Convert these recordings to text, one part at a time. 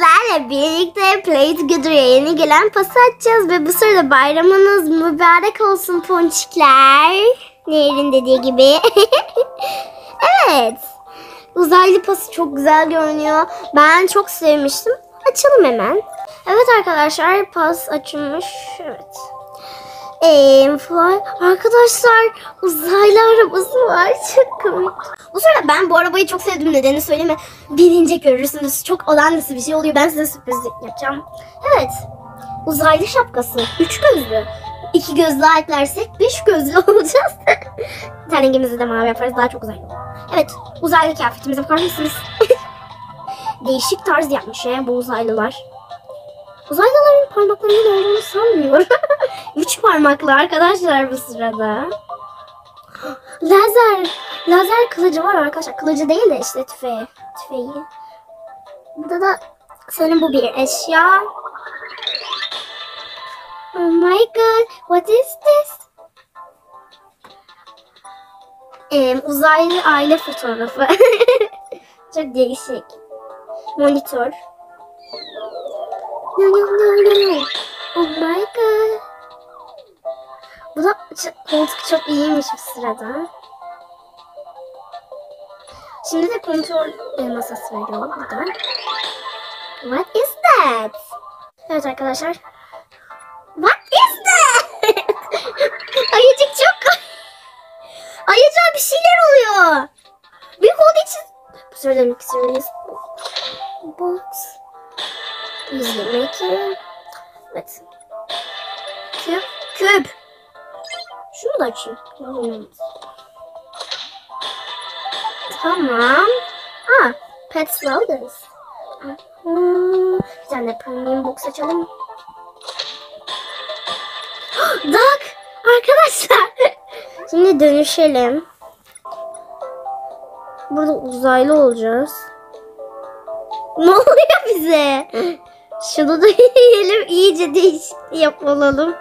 sizlerle birlikte Play Together'a yeni gelen pası açacağız ve bu sırada bayramınız mübarek olsun ponçikler. Nehir'in dediği gibi. Evet. Uzaylı pası çok güzel görünüyor. Ben çok sevmiştim. Açalım hemen. Evet arkadaşlar, pas açılmış. Evet. Arkadaşlar, uzaylı arabası var. Çok komik. Bu sırada ben bu arabayı çok sevdim. Nedeni söyleme. Bilince görürsünüz. Çok olağanüstü bir şey oluyor. Ben size sürpriz yapacağım. Evet. Uzaylı şapkası. 3 gözlü. 2 gözlü eklersek 5 gözlü olacağız. Ten rengimizi de mavi yaparız. Daha çok uzaylı. Evet. Uzaylı kıyafetimize bakar mısınız? Değişik tarz yapmış ya bu uzaylılar. Uzaylıların parmaklarının olduğunu sanmıyorum. 3 parmaklı arkadaşlar bu sırada. Lazer kılıcı var arkadaşlar. Kılıcı değil de işte tüfeği. Burada da sanırım bu bir eşya. Oh my god, what is this? Uzaylı aile fotoğrafı. Çok değişik. Monitör. No. Oh my god. Bu da koltuk çok iyiymiş bu sırada. Şimdi de kontrol masası veriyor burada. What is that? Evet arkadaşlar. What is that? Ayıcık çok... Ayıcığa bir şeyler oluyor. Büyük olduğu için... Bu sırada demek istiyoruz. Box. 122. Evet. Küp. Şunu da açayım. Tamam. Pet Loaders. Bir tane premium box açalım. Duck! Arkadaşlar. Şimdi dönüşelim. Burada uzaylı olacağız. Ne oluyor bize? Şunu da yiyelim. İyice değişik yapalım.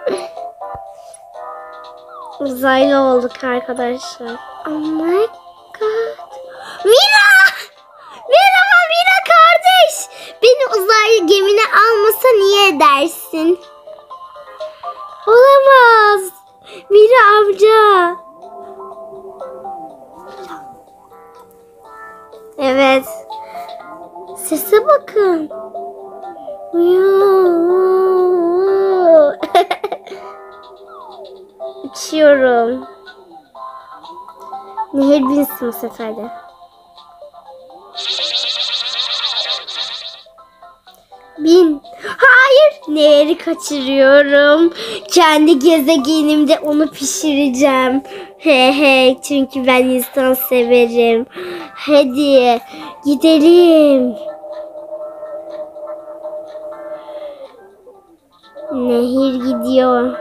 Uzaylı olduk arkadaşlar. Oh my god. Mira! Merhaba Mira kardeş. Beni uzaylı gemine almasa niye edersin? Olamaz. Mira amca. Evet. Sese bakın. Uçuyorum. Nehir binsin bu sefer de. Bin. Hayır. Nehri kaçırıyorum. Kendi gezegenimde onu pişireceğim. He çünkü ben insan severim. Hadi gidelim. Nehir gidiyor.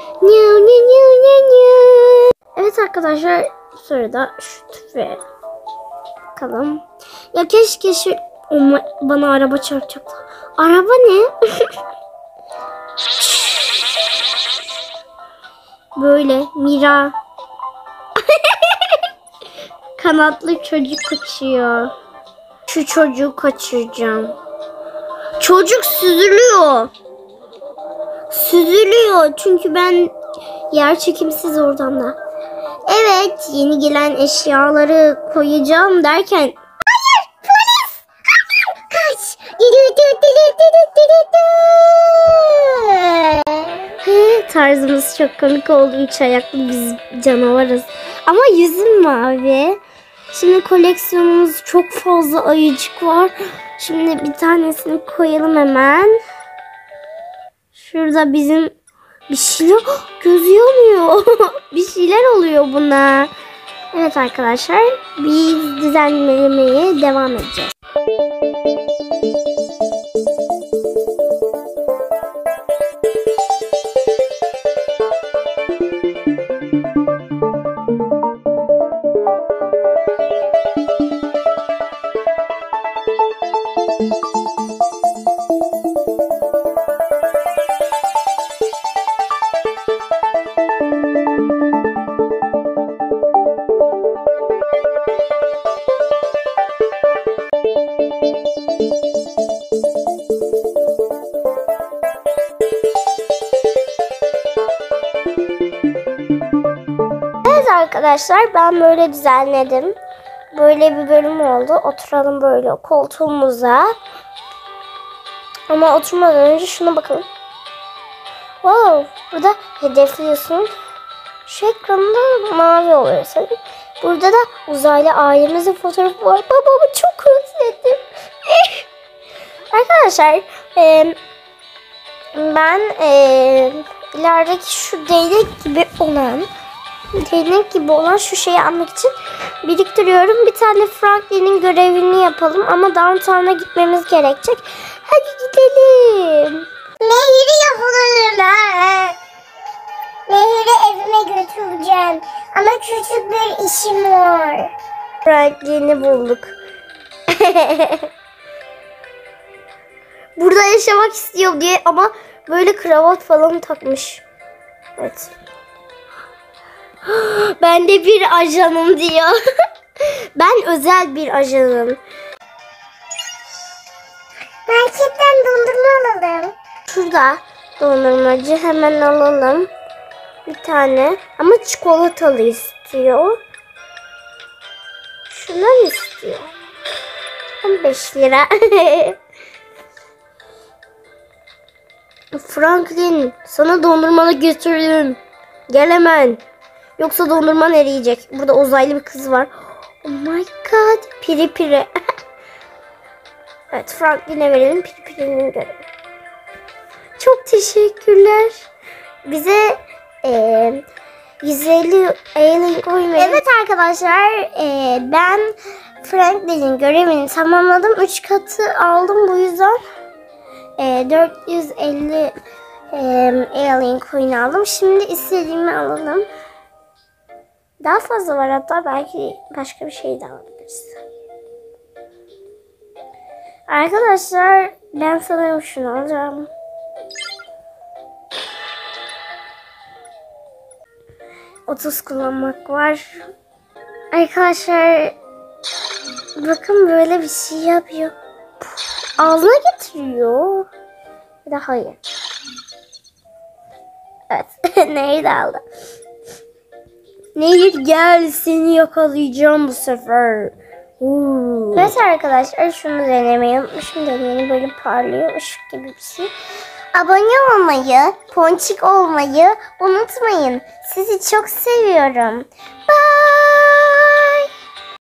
Evet arkadaşlar, sonra da şu tüfeğe bakalım. Ya keşke şu bana araba çarpacaktı. Araba ne? Böyle Mira. Kanatlı çocuk kaçıyor. Şu çocuğu kaçıracağım. Çocuk süzülüyor. Çünkü ben yer çekimsiz oradan da. Evet, yeni gelen eşyaları koyacağım derken. Hayır, polis! Hayır, kaç! Tarzımız çok komik oldu. 3 ayaklı biz canavarız. Ama yüzüm mavi. Şimdi koleksiyonumuz çok fazla ayıcık var. Şimdi bir tanesini koyalım hemen. Şurada bizim bir şeyler gözü yanıyor. Bir şeyler oluyor buna. Evet arkadaşlar, biz düzenlemeye devam edeceğiz. arkadaşlar ben böyle düzenledim. Böyle bir bölüm oldu. Oturalım böyle koltuğumuza. Ama oturmadan önce şuna bakalım. Wow, burada hedefliyorsun. Şu ekranda mavi oluyor sanırım. Burada da uzaylı ailemizin fotoğrafı var. Babamı çok özledim. Arkadaşlar ben ilerideki şu değnek gibi olan şu şeyi almak için biriktiriyorum. Bir tane Franklin'in görevini yapalım ama downtown'a gitmemiz gerekecek. Hadi gidelim. Nehri yapılırlar. Nehri evime götüreceğim. Ama küçük bir işim var. Franklin'i bulduk. Burada yaşamak istiyor diye ama böyle kravat falan takmış. Evet. Ben de bir ajanım diyor. Ben özel bir ajanım. Marketten dondurma alalım. Şurada dondurmacı, hemen alalım. Bir tane ama çikolatalı istiyor. Şundan istiyor. 15 lira. Franklin, sana dondurmanı götürdüm. Gel hemen. Yoksa dondurman eriyecek. Burada uzaylı bir kız var. Oh my god. Piri piri. Evet, Franklin'e verelim. Piri pirinin görevi. Çok teşekkürler. Bize 150 alien coin verin. Evet arkadaşlar ben Franklin'in görevini tamamladım. 3 katı aldım bu yüzden 450 alien coin aldım. Şimdi istediğimi alalım. Daha fazla var, hatta belki başka bir şey de alabiliriz. Arkadaşlar ben sanırım şunu alacağım. Otuz kullanmak var. Arkadaşlar bakın böyle bir şey yapıyor. Ağzına getiriyor. Bir de hayır. Evet. Neyi de aldı. Nehir gel, seni yakalayacağım bu sefer. Evet arkadaşlar şunu denemeyi unutmuşum. Deneyeni böyle parlıyor, ışık gibi bir şey. Abone olmayı, ponçik olmayı unutmayın. Sizi çok seviyorum. Bye.